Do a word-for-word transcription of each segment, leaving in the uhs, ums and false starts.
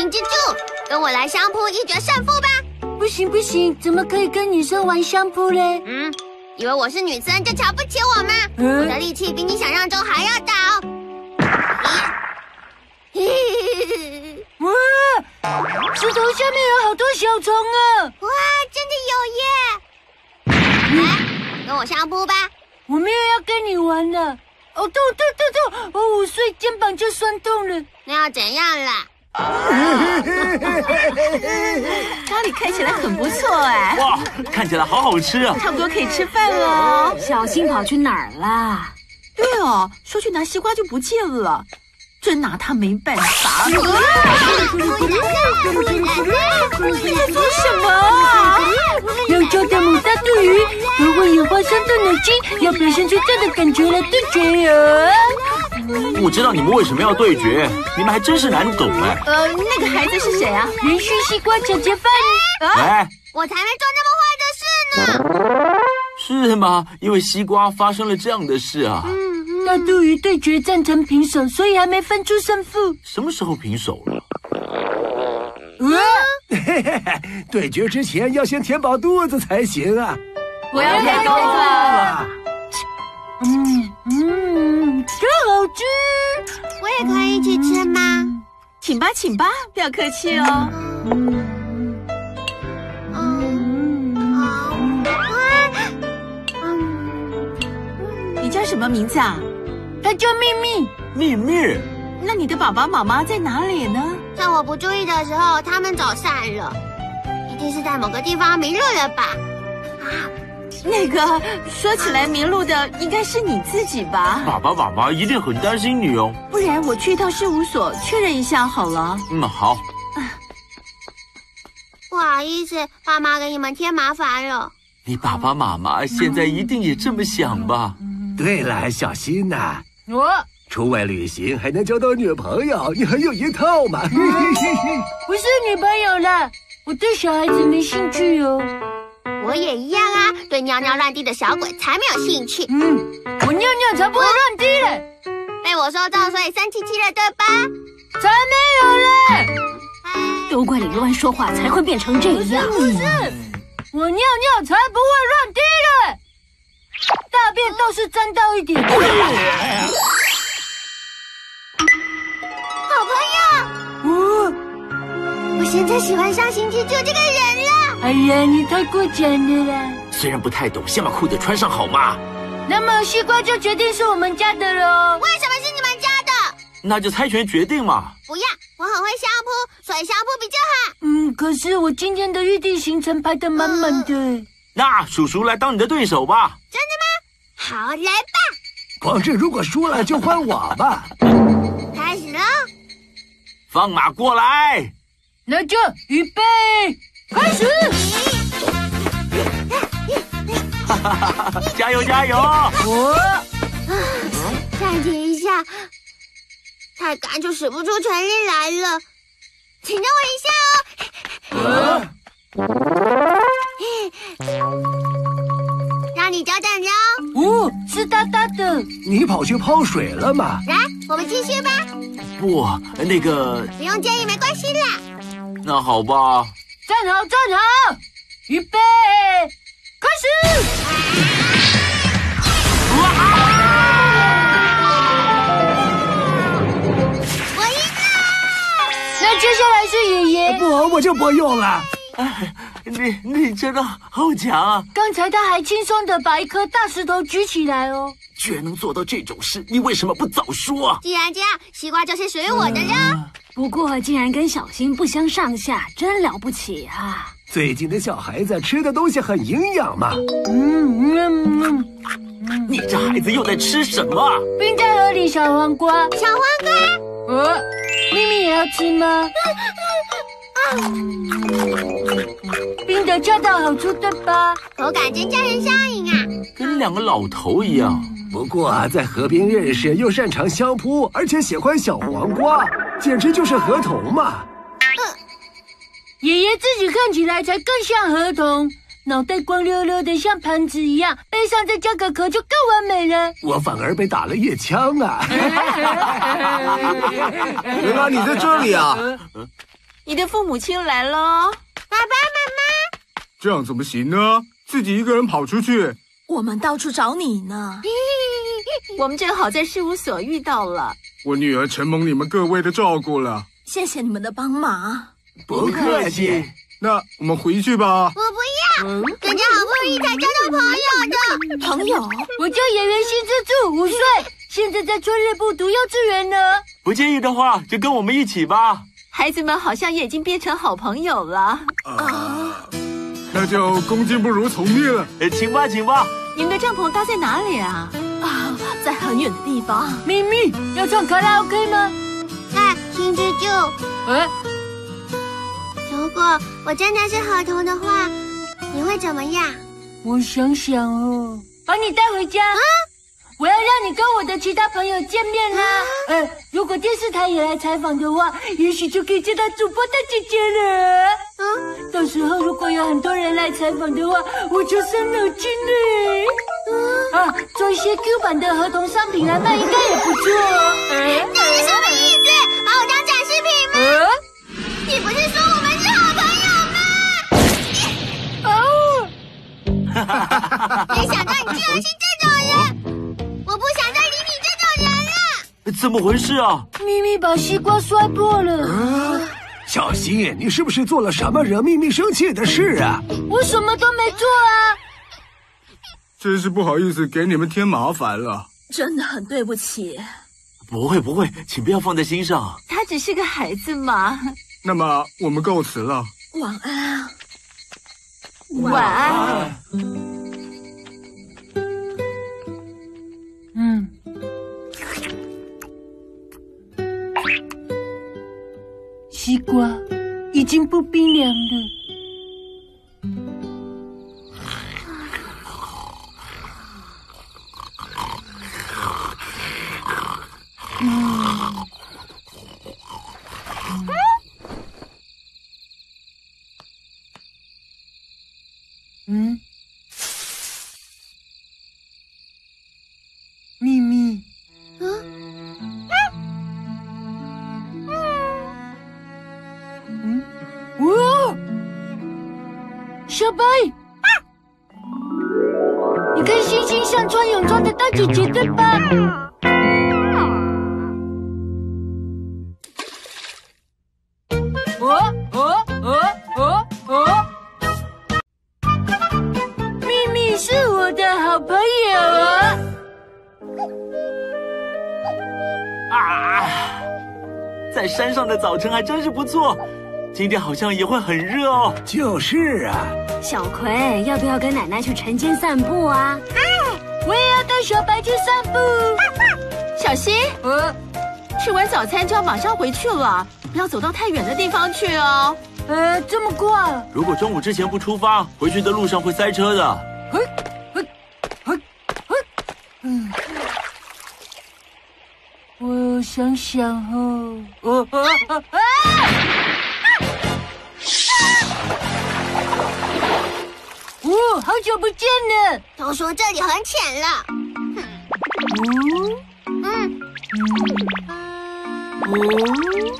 新之助，跟我来相扑一决胜负吧！ 不行不行，怎么可以跟女生玩相扑嘞？ 嗯，以为我是女生就瞧不起我吗？嗯、我的力气比你想象中还要大哦！ 哇，石头下面有好多小虫啊！ 哇，真的有耶！来，跟我相扑吧！ 我没有要跟你玩了。哦，痛痛痛痛！我五岁肩膀就酸痛了。 那要怎样啦？ 咖喱看起来很不错哎！ 哇，看起来好好吃啊！ 差不多可以吃饭了。 小新跑去哪儿啦？ 对哦，说去拿西瓜就不见了，真拿他没办法。你在做什么啊？ 两脚的母大肚鱼，如果有花生动脑筋，要表现出这样的感觉来对决哦。 不知道你们为什么要对决，你们还真是难懂哎。 呃，那个孩子是谁啊？ 连续西瓜抢劫犯。 哎， 我才没做那么坏的事呢。 是吗？因为西瓜发生了这样的事啊。 嗯嗯、大肚鱼对决战成平手，所以还没分出胜负。 什么时候平手了？ 啊！嘿嘿嘿，对决之前要先填饱肚子才行啊！ 我要开动了。 嗯嗯，真好吃！ 我也可以一起吃吗？ 请吧，请吧，不要客气哦。 嗯嗯嗯你叫什么名字啊？ 它叫秘密。 秘密？ 那你的爸爸妈妈在哪里呢？ 在我不注意的时候，他们走散了，一定是在某个地方迷路了吧？啊！ 那个说起来迷路的应该是你自己吧？ 爸爸妈妈一定很担心你哦。 不然我去一趟事务所确认一下好了。 嗯，好。 不好意思，爸妈给你们添麻烦了。 你爸爸妈妈现在一定也这么想吧？ 对了，小新呐、啊， 我出外旅行还能交到女朋友，你很有一套嘛。 不是女朋友啦，我对小孩子没兴趣哦。 我也一样啊，对尿尿乱地的小鬼才没有兴趣。 嗯，我尿尿才不会乱滴嘞。 被我说中，所以生气气了，对吧？ 才没有嘞！ 都怪你乱说话，才会变成这样。 不是，我尿尿才不会乱滴嘞，大便倒是沾到一点。 好朋友， 哦， 我现在喜欢上新之助这个人了。 哎呀，你太过奖了啦！ 虽然不太懂，先把裤子穿上好吗？ 那么西瓜就决定是我们家的喽。 为什么是你们家的？ 那就猜拳决定嘛。 不要，我很会相扑，所以相扑比较好。 嗯，可是我今天的预定行程排得满满的。嗯、 那叔叔来当你的对手吧。 真的吗？好，来吧。 广志，如果输了就换我吧。 开始了。 放马过来。 那就预备。开始！ 哈哈哈！加油加油！ 我暂停一下，太赶就使不出全力来了，请等我一下哦。让你久等哟。 哦，湿哒哒的。 你跑去泡水了吗？ 来，我们继续吧。 不，那个不用介意，没关系啦。 那好吧。 站好，站好，预备，开始！ 我赢了！ 那接下来是爷爷。 不，我就不用了。 哎，你你真的好强啊！ 刚才他还轻松的把一颗大石头举起来哦。 居然能做到这种事，你为什么不早说啊？ 既然这样，西瓜就是属于我的了。 嗯、不过竟然跟小新不相上下，真了不起啊！ 最近的小孩子吃的东西很营养嘛。 嗯嗯嗯嗯，你这孩子又在吃什么？ 冰在河里小黄瓜。 小黄瓜。 呃，咪咪也要吃吗？冰的恰到好处，对吧？ 口感真叫人上瘾啊！ 跟两个老头一样。 不过啊，在河边认识又擅长相扑，而且喜欢小黄瓜，简直就是合同嘛。 爷爷自己看起来才更像河童，脑袋光溜溜的像盘子一样，背上再加个壳就更完美了。 我反而被打了一枪啊！ 原来你在这里啊！ 你的父母亲来了。 爸爸妈这样怎么行呢？自己一个人跑出去。 我们到处找你呢。我们正好在事务所遇到了。 我女儿承蒙你们各位的照顾了。 谢谢你们的帮忙。 不客气。 那我们回去吧。 我不要，人家好不容易才交到朋友的。 朋友， 我叫演员新之助，五岁，现在在春日部读幼稚园呢。 不介意的话，就跟我们一起吧。 孩子们好像也已经变成好朋友了。 啊，那就恭敬不如从命了。 呃，请吧，请吧。 你们的帐篷搭在哪里啊？啊，在很远的地方。 咪咪，要唱卡拉 OK 吗？ 哎，新之助， 呃， 如果我真的是河童的话，你会怎么样？ 我想想哦，把你带回家。啊，我要让你跟我的其他朋友见面啦。啊、呃，如果电视台也来采访的话，也许就可以见到主播大姐姐了。嗯，到时候如果有很多人来采访的话，我就伤脑筋嘞。嗯，啊，做一些 Q 版的河童商品来卖，应该也不错哦。 这是什么意思？把我当展示品吗？ 呃、 你不是说我们是好朋友吗？哦，没想到你居然是这种人！我不想再理你这种人了。 怎么回事啊？ 咪咪把西瓜摔破了。 啊，小新，你是不是做了什么惹秘密生气的事啊？ 我什么都没做啊。 真是不好意思给你们添麻烦了。 真的很对不起。 不会不会，请不要放在心上。 他只是个孩子嘛。 那么我们告辞了。 晚安。 晚安。嗯。西瓜已经不冰凉了。嗯。嗯。秘密。嗯。嗯。哇！小白，你跟星星像穿泳装的大姐姐对吧？哦哦哦哦哦！秘密是我的好朋友啊！ 啊，在山上的早晨还真是不错，今天好像也会很热哦。 就是啊。 小葵，要不要跟奶奶去晨间散步啊？ 我也要带小白去散步。 小新， 呃， 吃完早餐就要马上回去了，不要走到太远的地方去哦。 呃，这么快？ 如果中午之前不出发，回去的路上会塞车的。 嘿，嘿，嘿，嘿，嗯，我想想哦，哦哦哦啊！哦，好久不见了。 都说这里很浅了。 嗯嗯哦。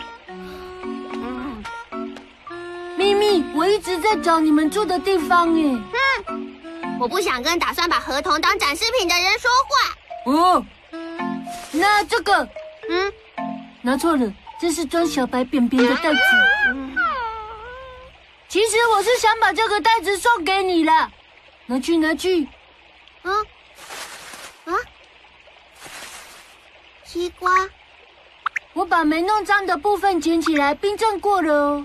秘密，我一直在找你们住的地方耶。 嗯，我不想跟打算把河童当展示品的人说话。 哦，那这个， 嗯， 拿错了，这是装小白便便的袋子。 嗯， 其实我是想把这个袋子送给你啦，拿去拿去。 嗯，啊，西瓜， 我把没弄脏的部分捡起来冰镇过了哦。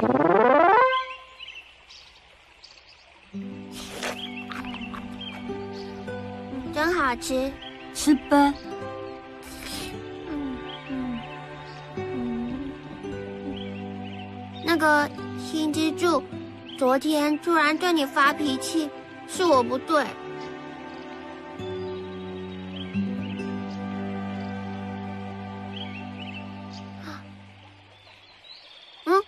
真好吃。 吃吧。 嗯嗯嗯。那个新之助，昨天突然对你发脾气，是我不对。嗯。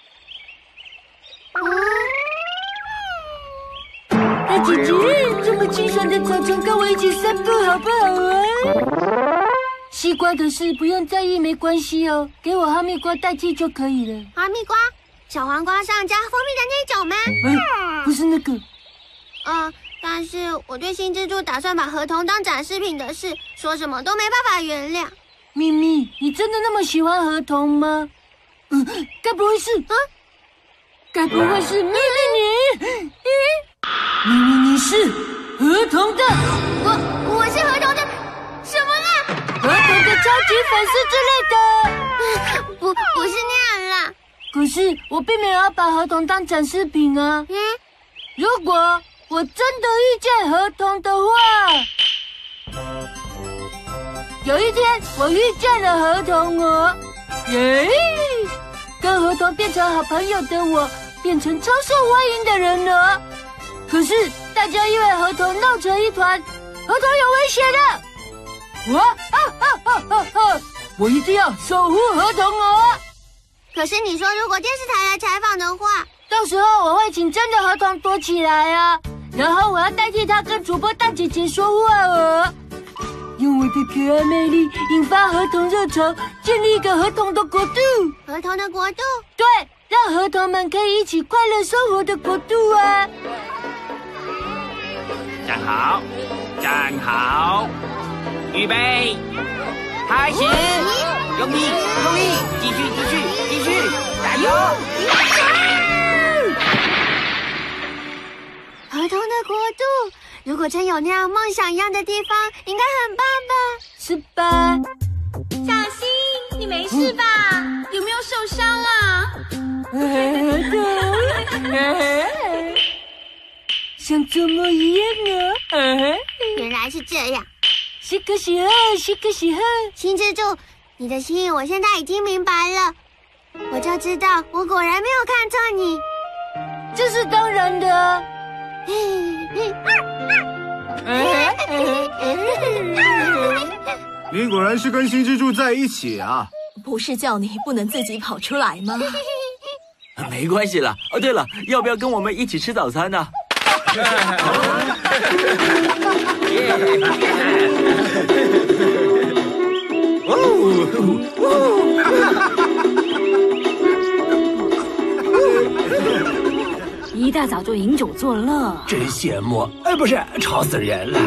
大姐姐，这么清爽的早晨，跟我一起散步好不好啊？西瓜的事不用在意，没关系哦，给我哈密瓜代替就可以了。 哈密瓜小黄瓜上加蜂蜜的那种吗？ 嗯，不是那个。 呃，但是我对新之助打算把河童当展示品的事，说什么都没办法原谅。 咪咪，你真的那么喜欢河童吗？嗯，该不会是啊？该不会是咪咪你？咪咪你是河童的？ 我我是河童的什么啦？ 河童的超级粉丝之类的？ 不，不是那样啦。 可是我并没有要把河童当展示品啊。 嗯， 如果我真的遇见河童的话，有一天我遇见了河童哦，耶！跟河童变成好朋友的我，变成超受欢迎的人了。可是大家因为河童闹成一团，河童有危险了。我啊啊啊啊啊！我一定要守护河童哦。 可是你说如果电视台来采访的话， 到时候我会请真的河童躲起来啊，然后我要代替他跟主播大姐姐说话哦，用我的可爱魅力引发河童热潮，建立一个河童的国度。 河童的国度？ 对，让河童们可以一起快乐生活的国度啊！ 站好，站好，预备，开始，用力，用力，继续，继续，继续，加油！ 河童的国度，如果真有那样梦想一样的地方，应该很棒吧？ 是吧？ 小新，你没事吧？有没有受伤啊？ 像做梦一样啊！ 原来是这样。 是可喜贺，是可喜贺。 新之助，你的心意我现在已经明白了，我就知道我果然没有看错你。 这是当然的啊。 你果然是跟新之助在一起啊！ 不是叫你不能自己跑出来吗？ 没关系啦。哦，对了，要不要跟我们一起吃早餐呢？ 一大早就饮酒作乐， 真羡慕。哎，不是，吵死人了。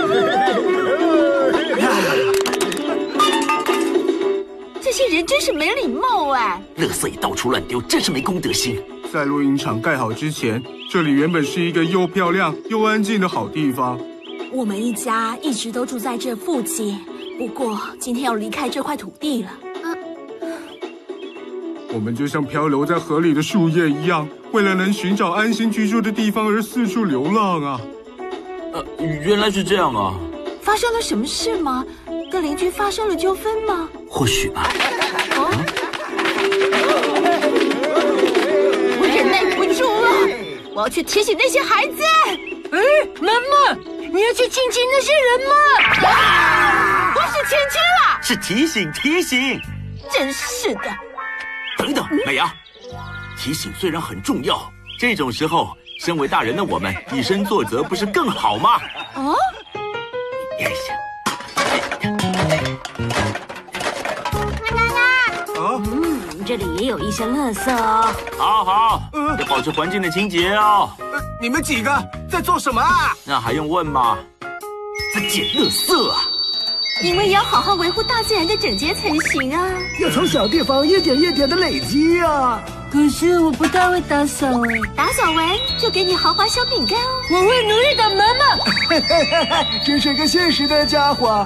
这些人真是没礼貌哎！ 垃圾也到处乱丢，真是没公德心。 在录音厂盖好之前，这里原本是一个又漂亮又安静的好地方。 我们一家一直都住在这附近，不过今天要离开这块土地了。 我们就像漂流在河里的树叶一样，为了能寻找安心居住的地方而四处流浪啊！ 呃，原来是这样啊！ 发生了什么事吗？跟邻居发生了纠纷吗？ 或许吧。 哦，我忍耐不住了，我要去提醒那些孩子。 哎，妈妈，你要去亲亲那些人吗？ 啊、不是亲亲啦， 是提醒提醒。 真是的。 等等，美伢，提醒虽然很重要， 这种时候，身为大人的我们以身作则，不是更好吗？ 哦， 哎呀， 啊， 嗯，这里也有一些垃圾哦。 好好，要保持环境的清洁哦。 呃，你们几个在做什么啊？ 那还用问吗？ 在捡垃圾啊！ 你们也要好好维护大自然的整洁才行啊！ 要从小地方一点一点的累积啊！ 可是我不太会打扫哎。 打扫完就给你豪华小饼干哦！ 我会努力的，妈妈。 真是个现实的家伙。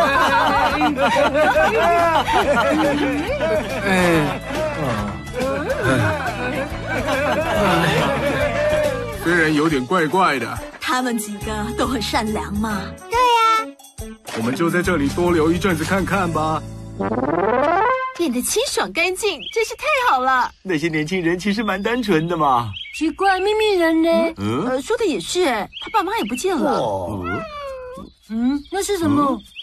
虽然有点怪怪的， 他们几个都很善良嘛。 对呀、 啊，我们就在这里多留一阵子看看吧。 变得清爽干净，真是太好了。 那些年轻人其实蛮单纯的嘛。 奇怪，秘密人呢？ 嗯， 呃，说的也是，他爸妈也不见了。 哦， 嗯，那是什么？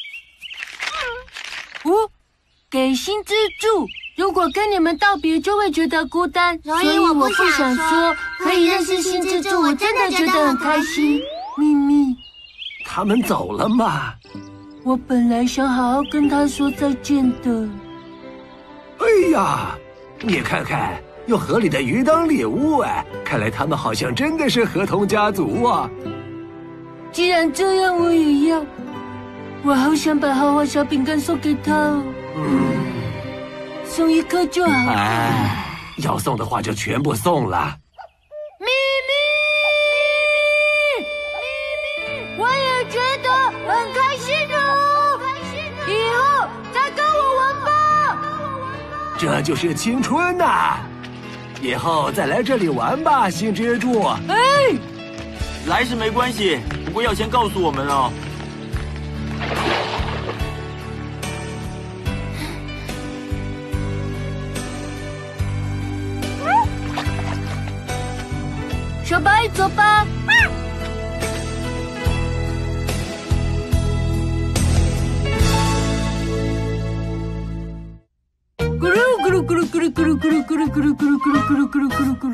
哦，给新之助。如果跟你们道别，就会觉得孤单， 所以我不想说。 可以认识新之助，我真的觉得很开心。秘密， 他们走了吗？ 我本来想好好跟他说再见的。 哎呀，你看看， 用河里的鱼当猎物哎，看来他们好像真的是河童家族啊。 既然这样，我也要。我好想把豪华小饼干送给他哦。嗯，送一颗就好。 哎，要送的话就全部送了。 咪咪，咪咪，我也觉得很开心哦。以后再跟我玩吧。 这就是青春呐、啊！以后再来这里玩吧，新蜘蛛。 哎， 来是没关系，不过要先告诉我们哦。 小白，走吧。咕噜咕噜咕噜咕噜咕噜咕噜咕噜咕噜咕噜咕噜咕噜咕噜咕噜。